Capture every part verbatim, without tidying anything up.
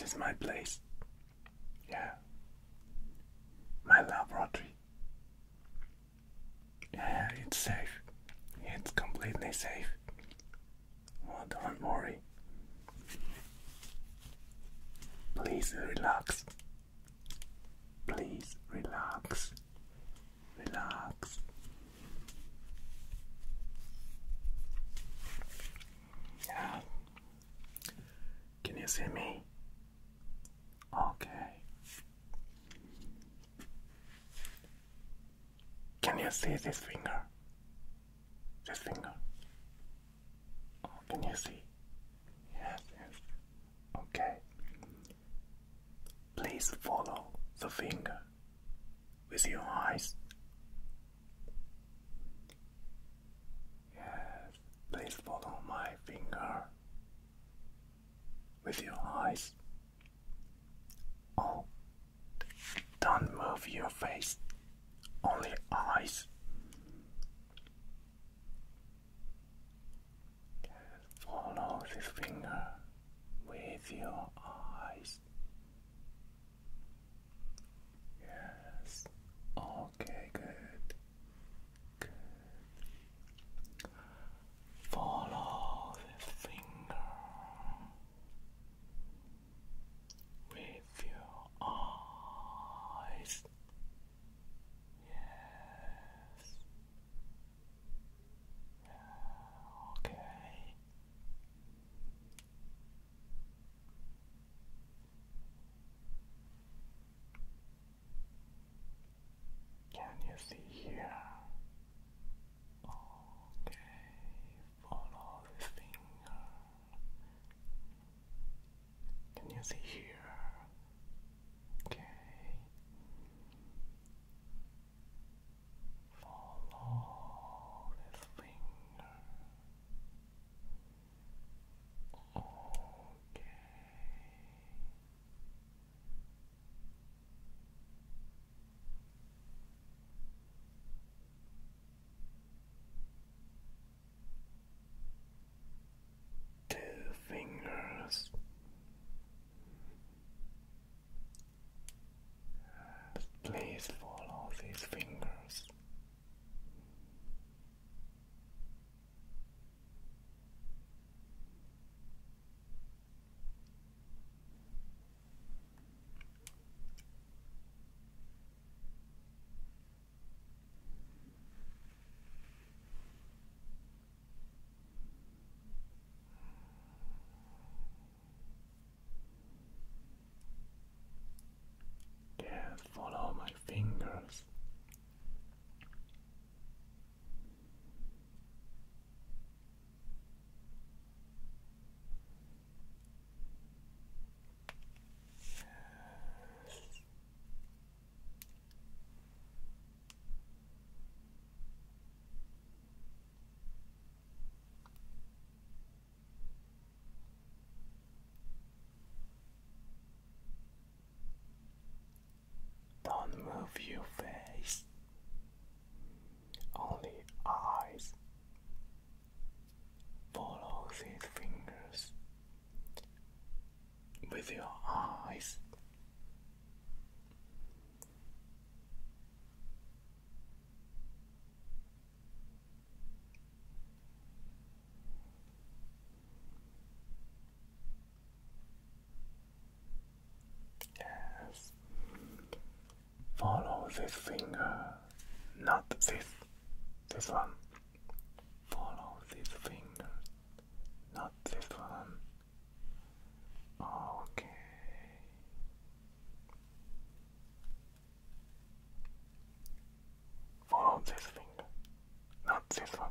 is my place. Yeah. My laboratory. Yeah, it's safe. It's completely safe. Oh, don't worry. Please relax. Please relax. Relax. Yeah. Can you see me? Okay. Can you see this finger? This finger? Oh, can you see? Yes, yes. Okay. Please follow the finger with your eyes. Yes, please follow my finger with your eyes. Oh, don't move your face, only eyes. Yes, follow this finger with your eyes. Yes, okay, good. Good. Follow this finger with your eyes. Yes. Okay. Can you see here? Okay. Follow this finger. Can you see here? Okay. Follow this finger. Okay. Two fingers. Please follow these fingers. Yes, follow my fingers. Don't move your face, only eyes. Follow these fingers with your eyes. Yes. Follow this finger, not this, this one. Follow this finger, not this one. Okay. Follow this finger, not this one.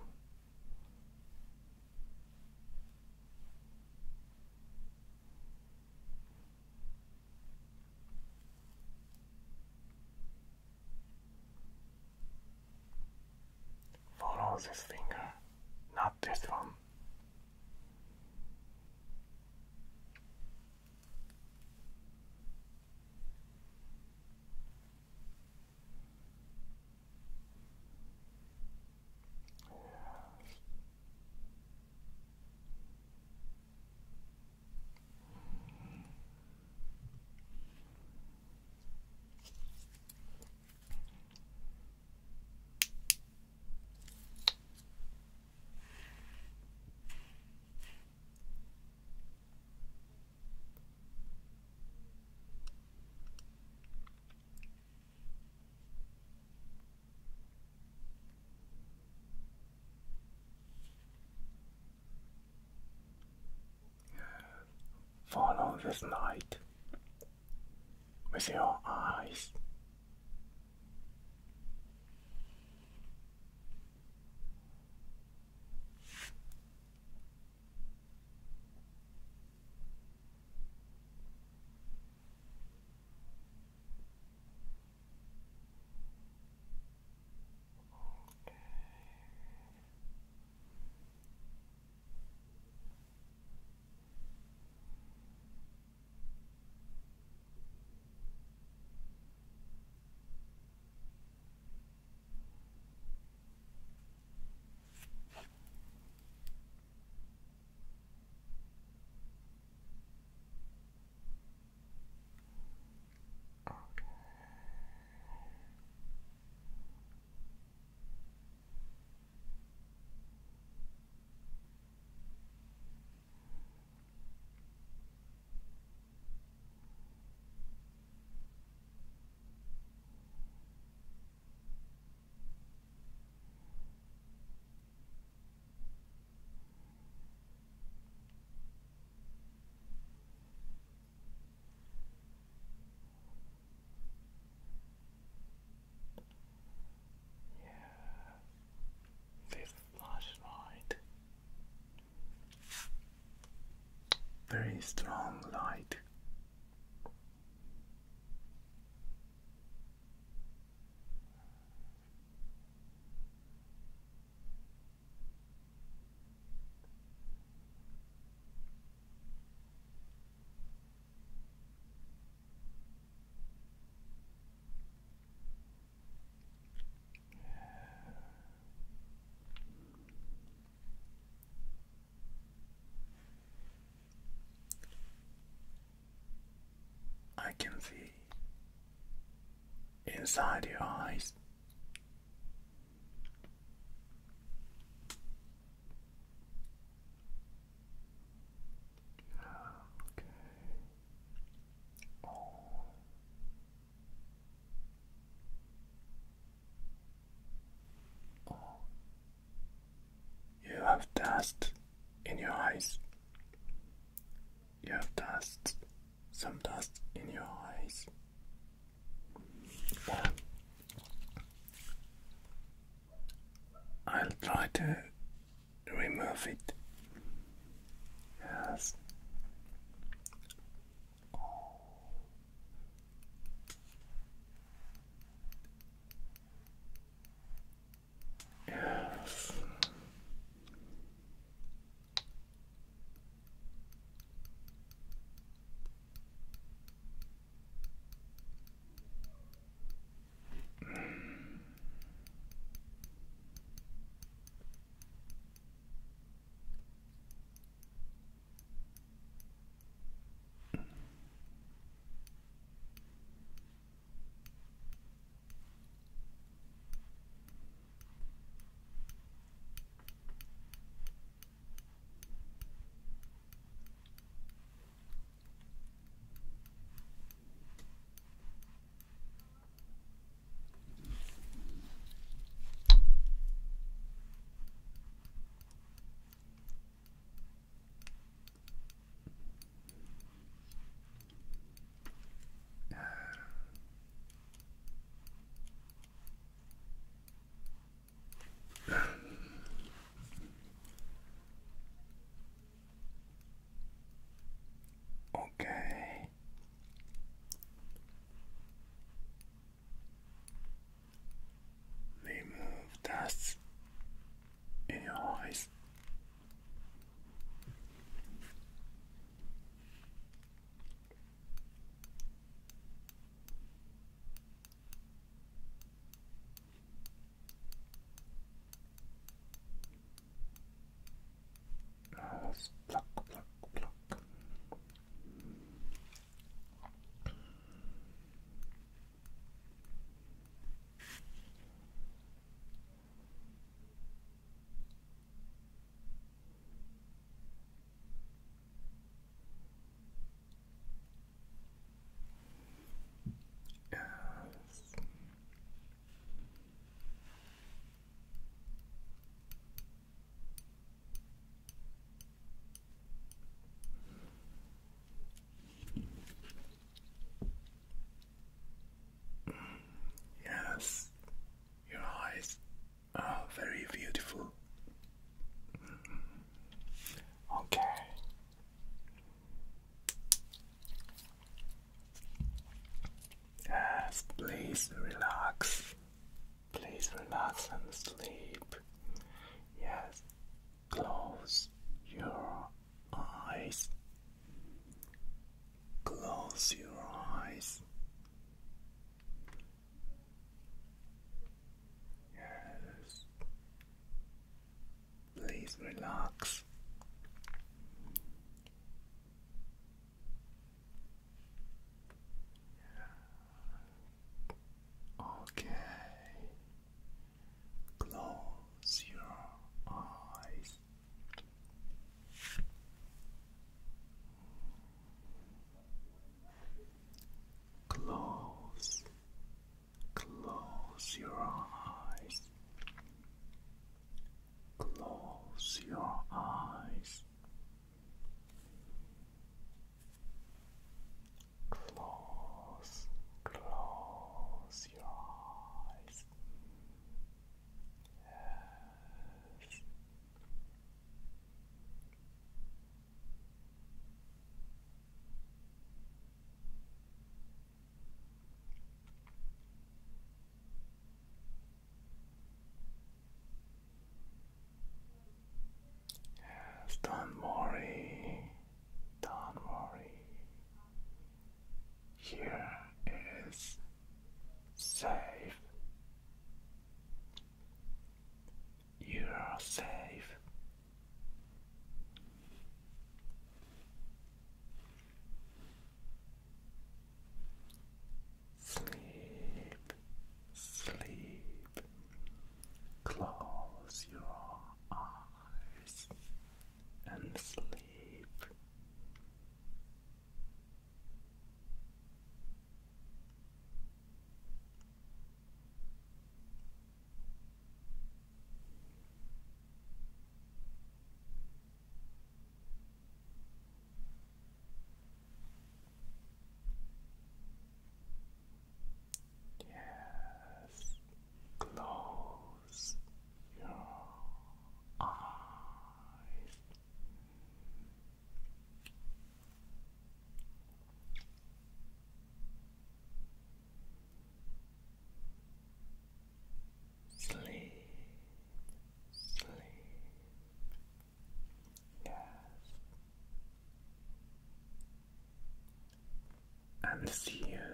Follow this finger, not this one. this light with your eyes. This flashlight, very strong light. I can see inside your eyes. Okay. Oh. Oh. You have dust in your eyes. You have dust, some dust in your eyes. Yeah. I'll try to remove it. Yes. Oh. Yes. Yes, please relax. Please relax and sleep. Yes, close your eyes. Close your eyes. Yes. Please relax. Okay. Close your eyes. Close. Close your eyes. Close your eyes. Close. Close your eyes. Yes. Yes, don't worry. Don't worry. Here is safe. You're safe. Sleep, sleep. Close your eyes and sleep. Yes, close your eyes. Sleep, sleep. Yes. And see you